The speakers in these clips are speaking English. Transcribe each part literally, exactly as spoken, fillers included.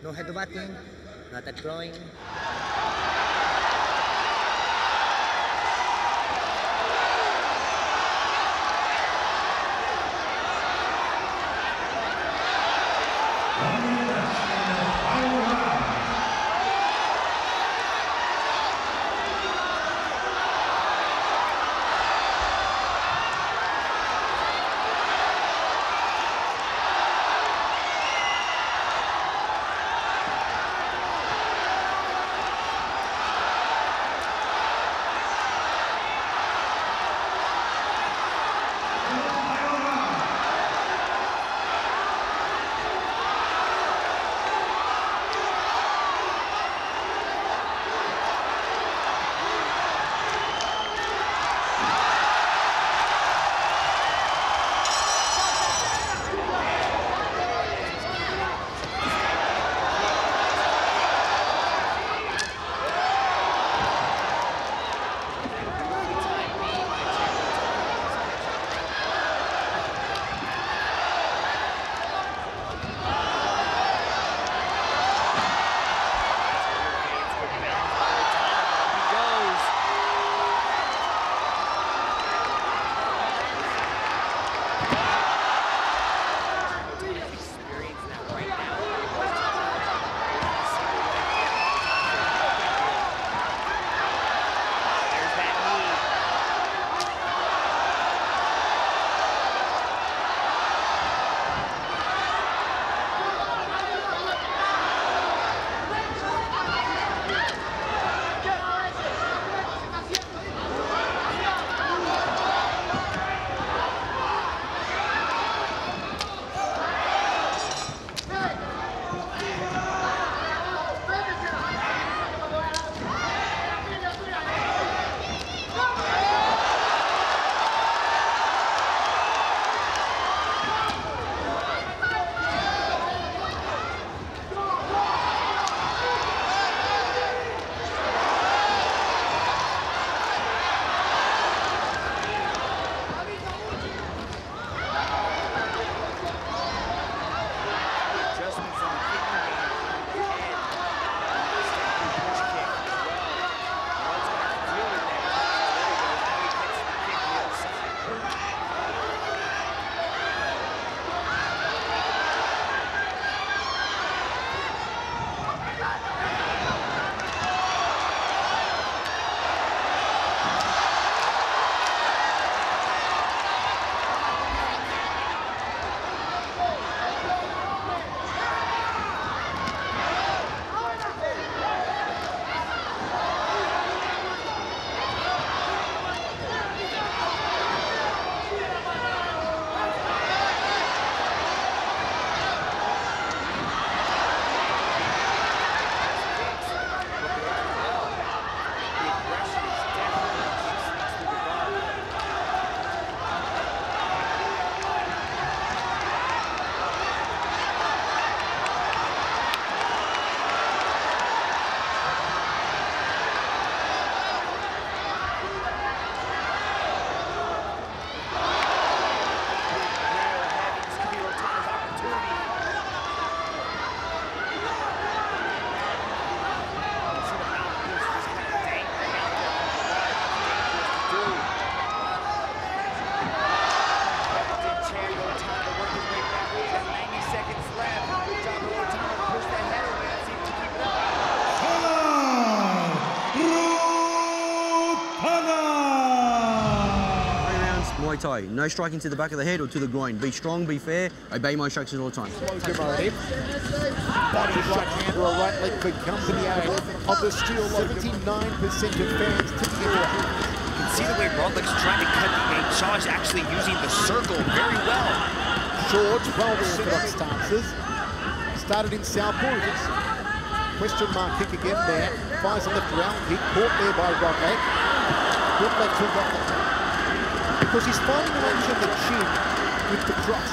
No headbutting, not at throwing. Muay Thai. No striking to the back of the head or to the groin. Be strong, be fair, obey my instructions all the time. Body right hand or a right leg for company out of the steel. seventy-nine percent of fans tipping it. You can see the way Rodlick's trying to cut the game. Shaw's actually using the circle very well. Short, twelve orthodox stances. Started in southpaw. Question mark kick again there. Fires a left round kick. Caught there by Rodlick. Good leg to Rodlick. Because he's finding an edge on the chin with the cross.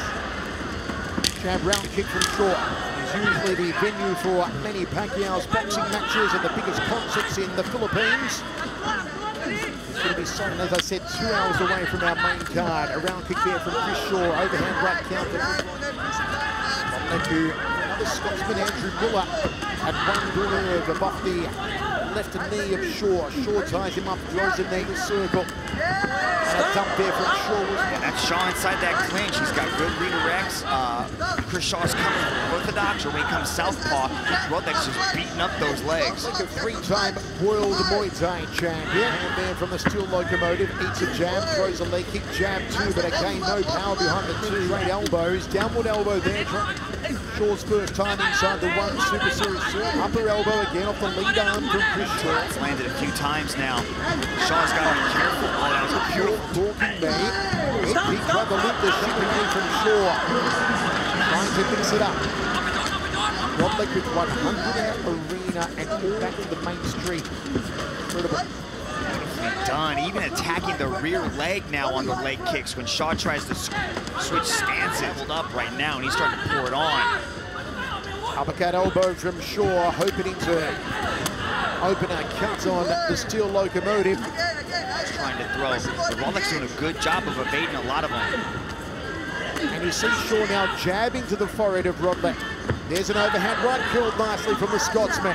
Jab round kick from Shaw. It's usually the venue for many Pacquiao's boxing matches and the biggest concerts in the Philippines. It's going to be signed, as I said, two hours away from our main card. A round kick there from Chris Shaw. Overhand right counter. Thank you. the Scotsman Andrew Miller at one nerve above the left knee of Shaw. Shaw ties him up, throws a knee to circle. And a dump there from Shaw. And that's Shaw inside that clinch. He's got good redirects. Uh, Chris Shaw's coming orthodox, or when he comes southpaw, Rodek's just beating up those legs. Like a three-time world Muay Thai champion. And man from the Steel Locomotive eats a jab, throws a leg kick, jab two, but again no power behind the two straight elbows. Downward elbow there. Shaw's first time inside the one Super Series serve. Upper elbow again off the lead arm from Chris Shaw. It's landed a few times now. Shaw's got to be careful. Oh, that was a beautiful. Talking me. He tried to lift the shipping knee from Shaw. Trying to mix it up. Rodlek with one hundred out arena and all back to the main street. Incredible. Beautifully done. Even attacking the rear leg now on the leg kicks when Shaw tries to switch stances. Hold up right now, and he's starting to pour it on. Uppercut elbow from Shaw, hoping to open a cut on the Steel Locomotive. He's trying to throw. But Rodlek's doing a good job of evading a lot of them. And you see Shaw now jabbing to the forehead of Rodlek. There's an overhand right curled nicely from the Scotsman.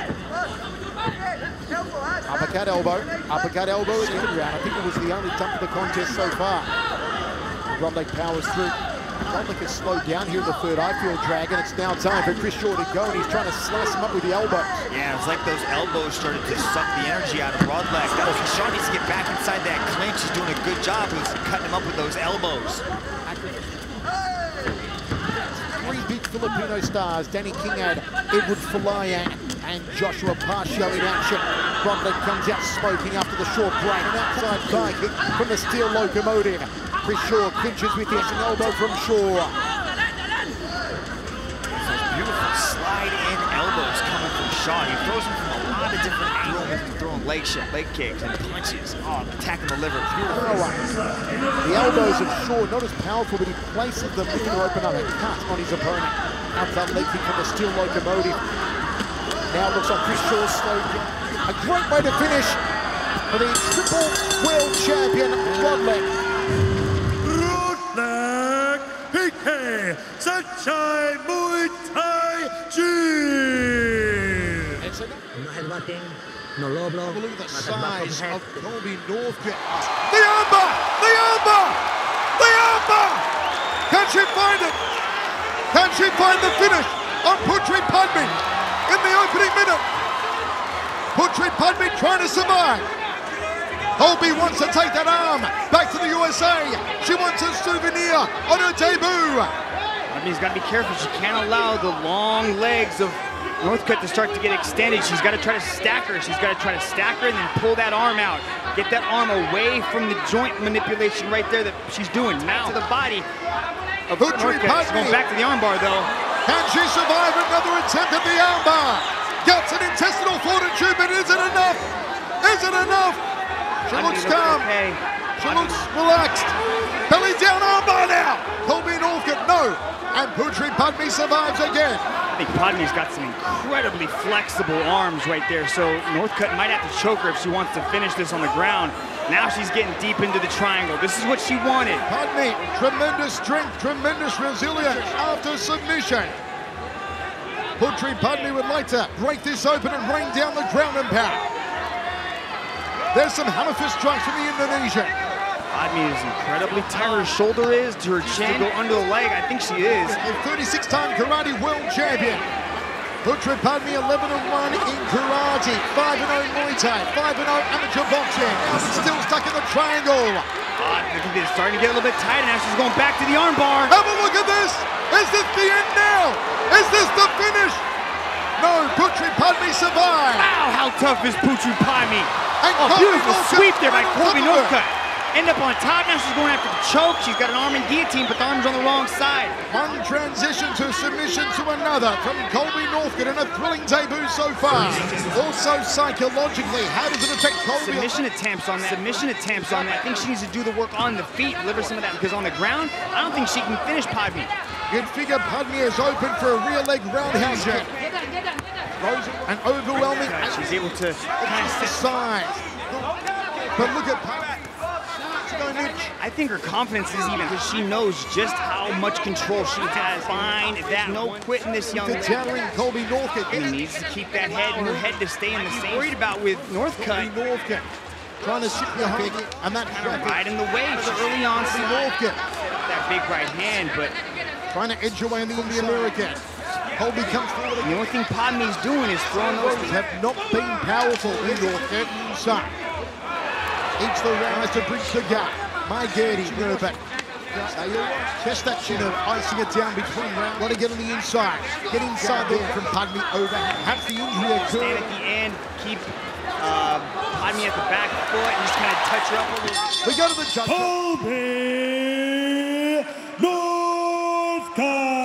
Uppercut elbow, uppercut elbow again. I think it was the only dump of the contest so far. Rodlek powers through. Rodlek has slowed down here in the third. I feel dragon. It's now time for Chris Shaw to go, and he's trying to slice him up with the elbows. Yeah, it's like those elbows started to suck the energy out of Rodlek. Shaw needs to get back inside that clinch. He's doing a good job. He's cutting him up with those elbows. Three big Filipino stars, Danny Kingad, Edward Falaya, and Joshua Pacio in action. Rodlek comes out smoking after the short break. An outside thigh kick from the Steel Locomotive. Chris Shaw clinches with the elbow from Shaw. Beautiful slide-in elbows coming from Shaw. He throws them from a lot of different angles. He's throwing leg, leg kicks and punches. Oh, attacking the liver. Beautiful. The elbows of Shaw, not as powerful, but he places them looking to open up a cut on his opponent. Outside leg kick from the Steel Locomotive. Now it looks like Chris Shaw slowed down. A great way to finish for the triple world champion, Rodlek. P K Sunshine Muay Thai Gym. No headbutting, no low blow. Look at the not a back size head. of Colby Northcutt. The armbar! The armbar! The armbar! Can she find it? Can she find the finish on Putri Padmi in the opening minute? Putri Padmi trying to survive. Colby wants to take that arm back to the U S A. She wants a souvenir on her debut. Padmi's got to be careful. She can't allow the long legs of Northcutt to start to get extended. She's got to try to stack her. She's got to try to stack her and then pull that arm out. Get that arm away from the joint manipulation right there that she's doing. Now to the body of Putri Northcutt. She's going back to the armbar though. Can she survive another attempt at the armbar? Guts and intestinal fortitude, but is it enough? Is it enough? She looks calm. Okay. She looks relaxed. Belly down armbar now. Colby Northcutt, no. And Putri Padmi survives again. I think Padmi's got some incredibly flexible arms right there, so Northcutt might have to choke her if she wants to finish this on the ground. Now she's getting deep into the triangle. This is what she wanted. Padmi, tremendous strength, tremendous resilience after submission. Putri Padmi would like to break this open and rain down the ground and pound. There's some hammer fist strikes from the Indonesian. Padmi is incredibly tight. Her shoulder is to her chin. To go under the leg, I think she is. The thirty-six time karate world champion. Putri Padmi eleven and one in karate, five and oh Muay Thai, five and oh amateur boxing. Still stuck in the triangle. Uh, I think it's starting to get a little bit tighter now. She's going back to the armbar. Have a look at this. Is this the end now? Is this the finish? No, Putri Padmi survived. Wow, how tough is Putri Padmi? And Oh, Colby beautiful Northcutt sweep there by on Colby top of her. Northcutt. End up on top, now she's going after the choke. She's got an arm in guillotine, but the arm's on the wrong side. One transition to submission to another from Colby Northcutt in a thrilling debut so far. Also psychologically, how does it affect Colby? Submission attempts on that. Submission attempts on that. I think she needs to do the work on the feet, deliver some of that, because on the ground, I don't think she can finish Padmi. You'd figure Padmi is open for a rear leg roundhouse kick. An overwhelming. She's able to kind of the size. But look at Padmi. She's going advantage. I think her confidence is even because she knows just how much control she has. Find that no quitting this young The lady. towering Colby Northcote. He needs to keep that head and her head to stay in the same. Worried about with Northcutt. Colby Northcote trying to sit behind it, and that's Right in the way for the early onslaught. Northcote That big right hand, but trying to edge away on the Indian American. Colby comes forward. the only thing Padme's doing is throwing those. Those have not been powerful in Northcote. So, eats the rise to bridge the gap. My Gertie, Nerva. Just that chin of icing it down between rounds. Got to get on the inside. Get inside there from Padme over. Have the injury Stand occur. at the end, keep um, Padme at the back foot, and just kind of touch her up a little. We go to the judge. Colby Northcutt.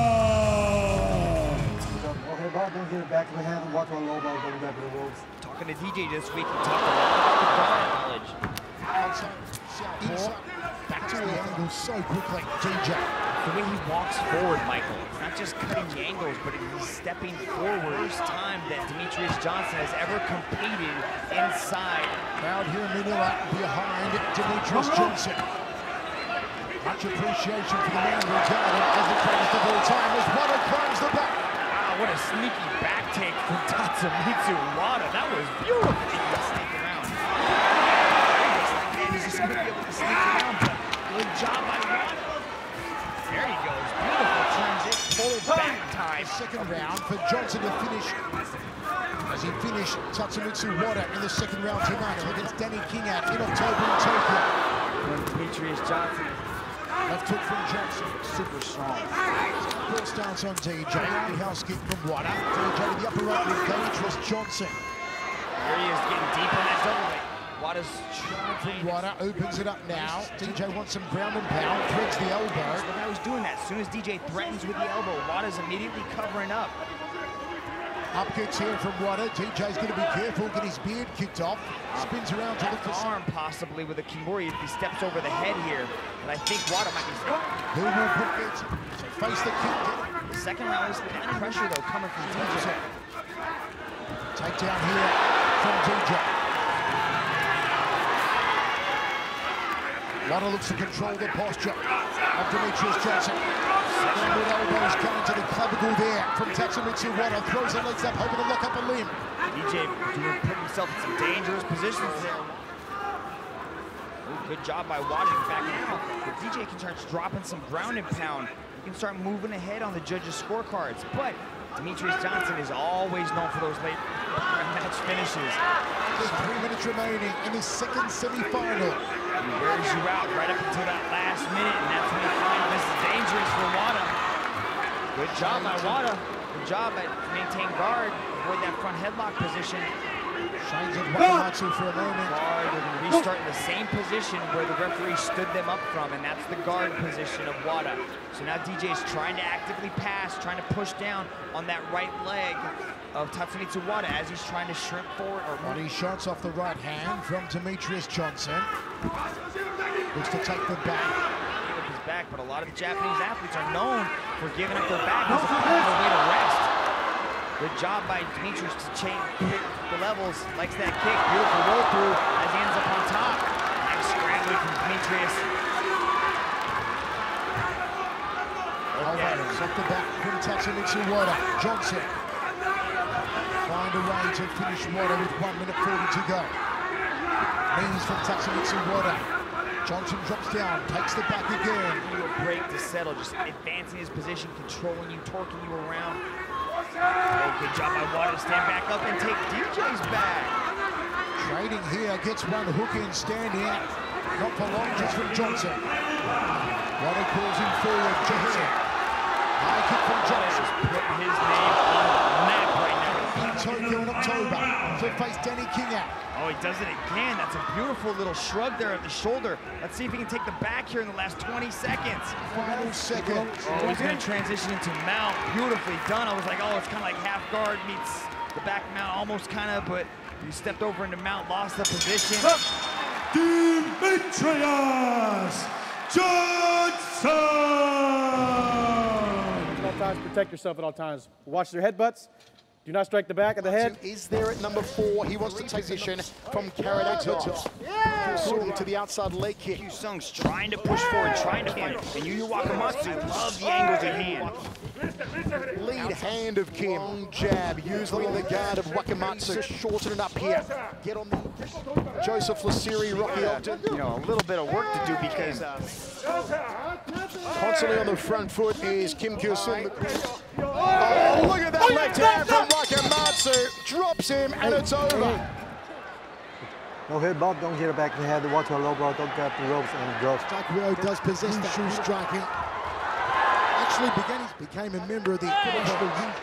Talking to D J this week, he talked a lot about the guard knowledge. Inside. Back to the angle so quickly. D J. The way he walks forward, Michael, it's not just cutting the angles, but he's stepping forward. First time that Demetrious Johnson has ever competed inside. Crowd here in Manila behind Demetrious Johnson. Much appreciation for the man regarded as the greatest of all time as Wada climbs the back. Wow, what a sneaky back take from Tatsumitsu Wada. That was beautiful. He can sneak around. Man, he's just going to be able to sneak around, but good job by Wada. There he goes. Beautiful transition. Total back time. Second round for Johnson to finish. As he finished Tatsumitsu Wada in the second round tonight against Danny Kingat in October in Tokyo. Demetrious Johnson. Left hook from Johnson. Super strong. Full stance on D J. House kick from Wada. D J to the upper right with Demetrious Johnson. There he is getting deep on that double leg. Wada's trying From Wada opens it up now. D J wants some ground and pound. Threads the elbow. But now he's doing that. As soon as D J threatens with the elbow, Wada's immediately covering up. Up kicks here from Wada. D J's going to be careful. Get his beard kicked off. Spins around to look for some. Arm possibly with a Kimura if he steps over the head here. But I think Wada might be. Who will put it? So face the kick. The second round was kind of pressure though coming from D J. Takedown here from D J. Wada looks to control the posture of Demetrious Johnson. Good elbows coming to the clavicle there from Tatsumitsu Wada. Throws the legs up, hoping to lock up a limb. D J doing, putting himself in some dangerous positions there. Ooh, good job by Wada to back now. But D J can start dropping some ground and pound. He can start moving ahead on the judges' scorecards. But Demetrious Johnson is always known for those late match finishes. There's three minutes remaining in the second semi-final. He wears you out right up until that last minute, and that's when you find this is dangerous for Wada. Good job by Wada. Good job at maintain guard, avoid that front headlock position. Shines of Wadamatsu for a moment. Guard, they're going to restart in the same position where the referee stood them up from, and that's the guard position of Wada. So now D J is trying to actively pass, trying to push down on that right leg of Tatsumitsu Wada as he's trying to shrimp forward. Or Body shots off the right hand from Demetrious Johnson. Looks to take the back. give up his back, but a lot of the Japanese athletes are known for giving up their back as a part of their way to rest. Good job by Demetrious to change the levels. Likes that kick. Beautiful roll through as he ends up on top. Nice scrambling from Demetrious. Alvarez off the back from Tatsumitsu Wada. Johnson find a way to finish Wada with one minute forty to go. Knees from Tatsumitsu Wada. Johnson drops down, takes the back again. You a break to settle, just advancing his position, controlling you, torquing you around. Oh, good job by Wada to stand back up and take D J's back. Trading here, gets one hook in, standing. Not for long, just from Johnson. Wada calls him forward, Johnson. High kick from Johnson. Putting his name on the map right now. In Tokyo in October to face Danny Kingat. Oh, he does it again. That's a beautiful little shrug there at the shoulder. Let's see if he can take the back here in the last twenty seconds. Final second. Oh, he's going to transition into mount. Beautifully done. I was like, oh, it's kind of like half guard meets the back mount, almost kind of, but he stepped over into mount, lost the position. Demetrious Johnson! At all times, protect yourself at all times. Watch their headbutts, Do not strike the back of the head. Is there at number four. He wants to take position from Karadatos. Kusung to the outside leg kick. Kusung's trying to push forward, trying to find it. And Yu Yu Wakamatsu loves the angles of hand. Lead hand of Kim. Long jab, used along the guard of Wakamatsu. Shorten it up here. Get on the Joseph Lasiri, Rocky Ogden. You know, a little bit of work to do because uh, constantly on the front foot is Kim Kyo-sung. Oh, look at that left hand from Wakamatsu. Drops him and it's over. No headbutt, don't hit it back in the head, watch a low blow, don't grab the ropes and drops. Takuro does possess that shoe striking. Actually began, became a member of the National Youth.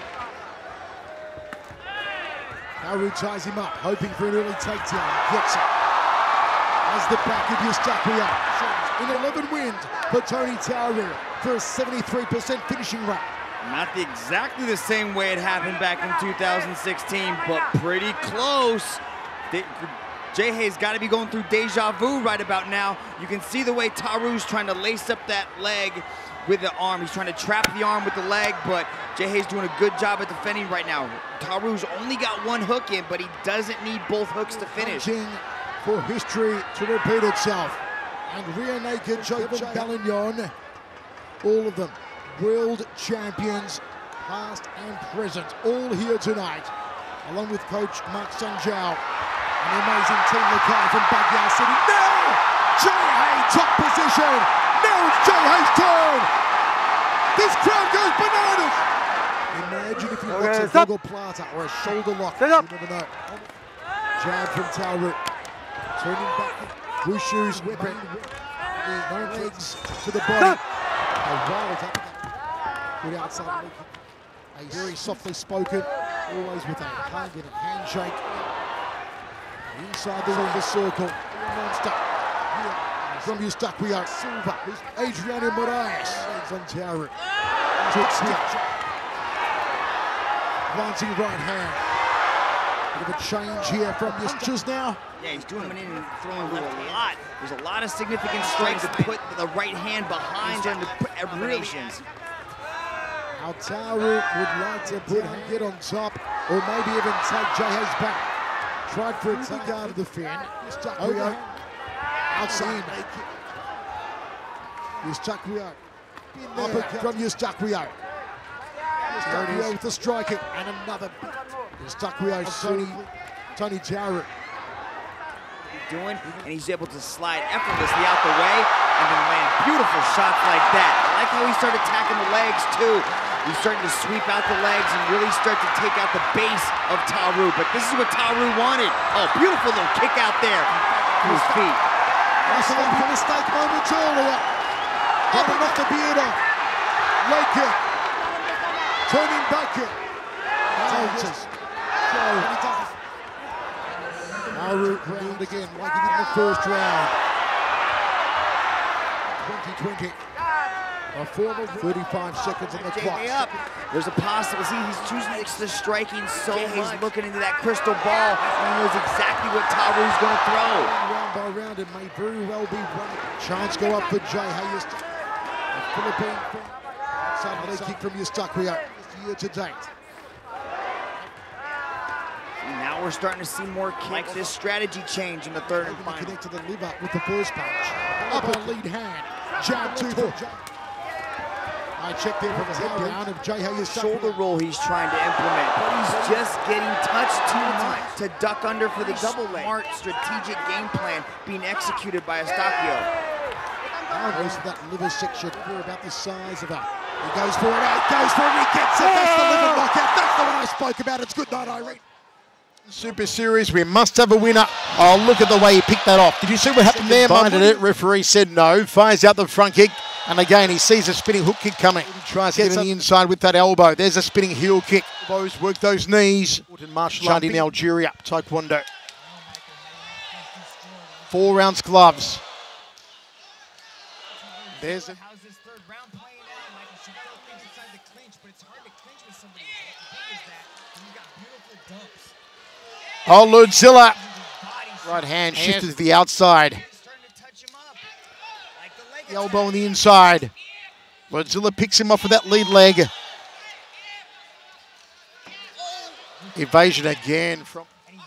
Naru ties him up, hoping for an early takedown. Gets it. As the back of Yustakuya. In eleven wins for Tony Tauru for a seventy-three percent finishing rate. not the exactly the same way it happened back in two thousand sixteen, but pretty close. They, J-Hay's got to be going through deja vu right about now. You can see the way Taru's trying to lace up that leg with the arm. He's trying to trap the arm with the leg, but J-Hay's doing a good job at defending right now. Taru's only got one hook in, but he doesn't need both hooks to finish. Punching for history to repeat itself. And rear naked Cuban Balart, all of them world champions, past and present, all here tonight, along with coach Mark Sanjao. An amazing team Lakai from Backyard City. Now, J-Hay top position. Now it's J-Hay's turn. This crowd goes bananas. Imagine if he Okay, locks a stop. Goggle Plata or a shoulder lock. Stand up. You never know. Jab from Tauru. Turning back. Wushu's weapon. The legs to the body. A wild up. Good outside leg. A very softly spoken, always with a hug and a handshake. Inside the ring, circle. Monster. Here from Eustaquio Silva. Adriano Moraes. Legs on Tauru. Hooks here. Glancing right hand. Bit of a change here from Eustaquio now. Yeah, he's doing it in and throwing with a lot. There's a lot of significant strength to put the right hand behind and to put combinations. Now Tauru would like to put and get on top, or maybe even take J-Hay's back. Tried for a take out of the fin. Eustaquio outside. Eustaquio. Upper from Eustaquio. Eustaquio with the striking and another. Eustaquio, Tony, Tony Tauru. Doing, and he's able to slide effortlessly out the way and then land beautiful shots like that. I like how he started attacking the legs too. He's starting to sweep out the legs and really start to take out the base of Tauru, but this is what Tauru wanted. Oh, beautiful little kick out there to his feet. Wrestling for mistake moments earlier. Hopping off the beard off. Leg kick. Turning back kick. Touches. Tauru round again, like he did in the first round. twenty twenty. A formal thirty-five seconds on the clock. Up. There's a possibility. He's choosing the striking so much. He's looking into that crystal ball and he knows exactly what Taru's going to throw. Round by round, it may very well be one. Chance go up for J-Hay. The Philippine outside leg kick from Eustaquio year to date. Now we're starting to see more kicks. Like this strategy change in the third and final. Connect to the liver with the first punch. Upper lead hand. Jab two for I checked there from the head down of J-Hay. Shoulder roll he's trying to implement, but he's just getting touched too much to duck under for the double leg. Smart strategic game plan being executed by Eustaquio. Most of that liver section, we're about the size of that. He goes for it, he goes for it, he gets it. That's the liver knockout. That's the one I spoke about. It's good night, Irene. Super Series, we must have a winner. Oh, look at the way he picked that off. Did you see what happened there? Minded it. Referee said no. Fires out the front kick. And again, he sees a spinning hook kick coming. He tries to get on the inside with that elbow. There's a spinning heel kick. Elbows, work those knees. Martial art in Algeria, Taekwondo. Four rounds gloves. There's a... How's this third round playing out? Michael Chicago thinks inside the clinch, but it's hard to clinch with somebody as big as that. And you got beautiful dumps. Oh, Ludzilla. Right hand shifted to the outside. The elbow on the inside. Ludzilla picks him off with that lead leg. Evasion again from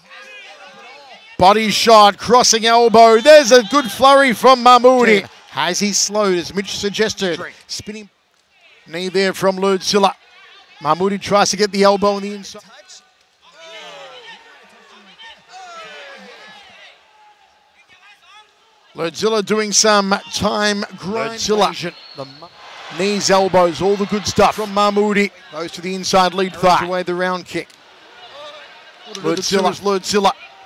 body shot, crossing elbow. There's a good flurry from Mahmoudi. Has he slowed, as Mitch suggested? Spinning knee there from Lurdzilla. Mahmoudi tries to get the elbow on the inside. Lurdzilla doing some time grind. Lurdzilla. The knees, elbows, all the good stuff from Mahmoudi. Goes to the inside lead thigh. Away the round kick. Lurdzilla, Lurdzilla.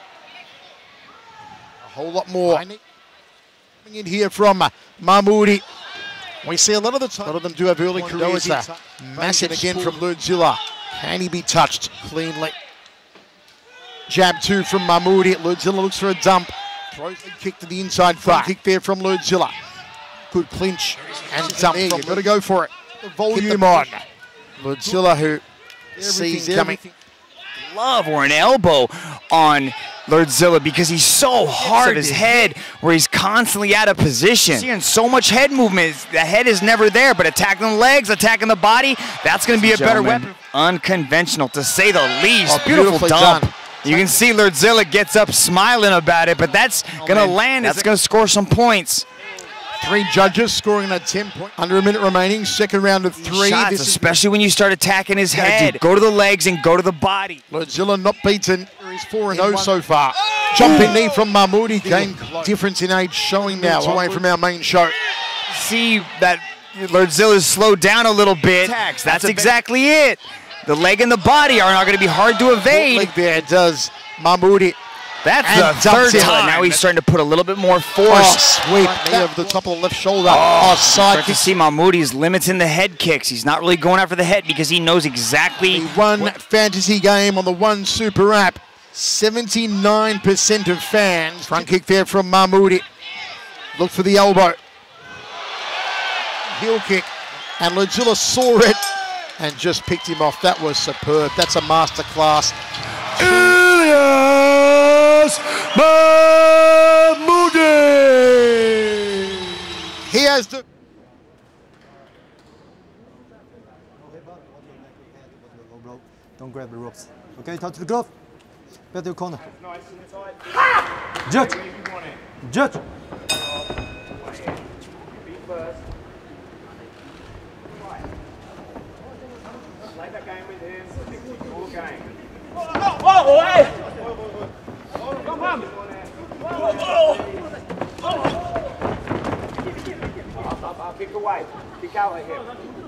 A whole lot more. Coming in here from Mahmoudi. We see a lot of the time. A lot of them do have early careers. Massive again from Lurdzilla. Can he be touched cleanly? Jab two from Mahmoudi. Lurdzilla looks for a dump. Throws a kick to the inside thigh. Kick there from Lurdzilla. Good clinch and dump. There, you've got to go for it. The volume on. Lurdzilla, who sees coming. Glove or an elbow on Lurdzilla because he's so hard of his head where he's constantly out of position. Seeing so much head movement. The head is never there, but attacking the legs, attacking the body, that's going to be a better weapon. Unconventional, to say the least. Oh, beautiful dump. Done. You can see Lurdzilla gets up smiling about it, but that's oh, going to land. That's going to score some points. Three judges scoring at ten points. Under a minute remaining, second round of three. Shots, this especially when you start attacking his head. Go to the legs and go to the body. Lurdzilla not beaten. He's four and oh so far. Jumping knee from Mahmoudi. Game difference in age showing now. Away from our main show. See that Lurdzilla's slowed down a little bit. That's, that's exactly it. The leg and the body are not going to be hard to evade. Leg there does Mahmoudi. That's and the third time. Now he's starting to put a little bit more force. Oh, sweep knee over the top of the left shoulder. Oh, oh side kick. To see Mahmoudi's limiting the head kicks. He's not really going after the head because he knows exactly. The one what? fantasy game on the One Super app. seventy-nine percent of fans. Front kick there from Mahmoudi. Look for the elbow. Heel kick. And Lurdzilla saw it and just picked him off. That was superb. That's a masterclass. Ilyas Mahmoudi. He has the. Don't grab the ropes. Okay, touch the glove. Bet your corner. Judge. Judge. Play that game with him. All game. Oh, oh, hey! Come on! Up, up, up, kick away. Kick out at him.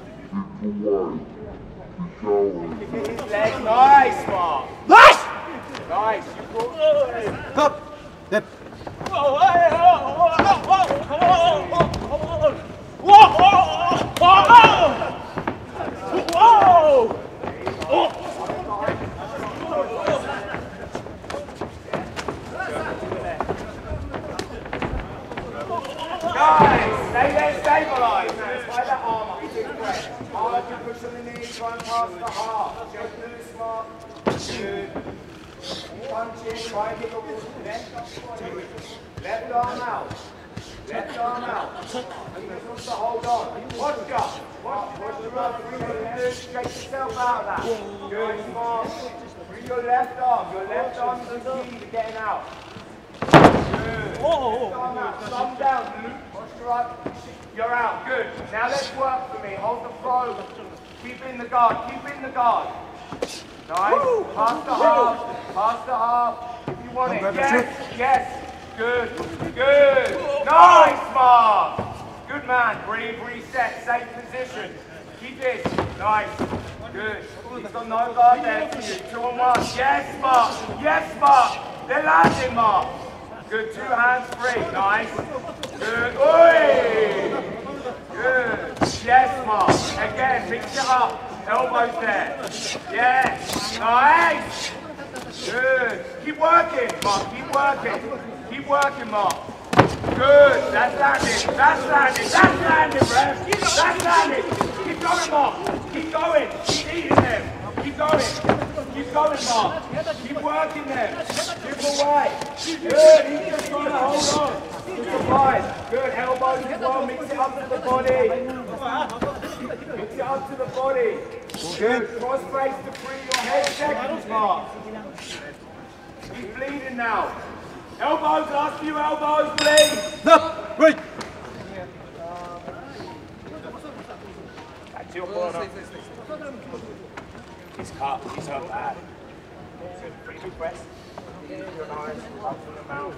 Kick his leg. Nice, Mark. Nice! Nice. You brought... Up. Yep. Whoa, hey, oh, oh, oh, oh, oh, oh, oh, oh, whoa! Oh. Guys, stay there, stabilise. Play that arm up. Hard, you push on the knees, try and pass the half. Shake loose, Mark. Good. Punch in, try and get the left. Left arm out. Left arm out. And this wants to hold on. Watch up. Watch, watch the rub. Shake yourself out of that. Good, Mark. Bring your left arm. Your left arm is the key to getting out. Good. Left arm out. Thumb down, Luke. Posture up. You're out. Good. Now let's work for me. Hold the throw. Keep in the guard. Keep in the guard. Nice. Pass the half. Pass the half. If you want it. Yes. Yes. Good. Good. Nice, Mark. Good man. Breathe. Reset. Safe position. Keep it. Nice. Good. He's got no guard there for you. Two on one. Yes, Mark. Yes, Mark. They're landing, Mark. Good. Two hands free. Nice. Good. Oi. Good. Yes, Mark. Again. Mix it up. Elbows there. Yes. Nice. Good. Keep working, Mark. Keep working. Keep working, Mark. Good. That's landing. That's landing. That's landing, ref. That's landing. Keep going, Mark. Keep going. Keep eating them. Keep going. Keep going, Mark. Keep working them. Keep away. Good. He's just trying to hold on. Keep alive. Good. Elbows as well. Mix it up to the body. Mix it up to the body. Good. Cross face to free your head seconds, Mark. He's bleeding now. Elbows, last few elbows, please. No, wait. Back to your corner. He's cut, he's hurt bad. Good, pretty big breath. Your nose, up from the mouth.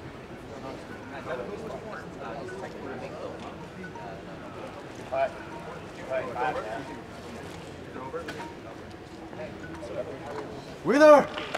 Right. Right, bad, yeah. Winner!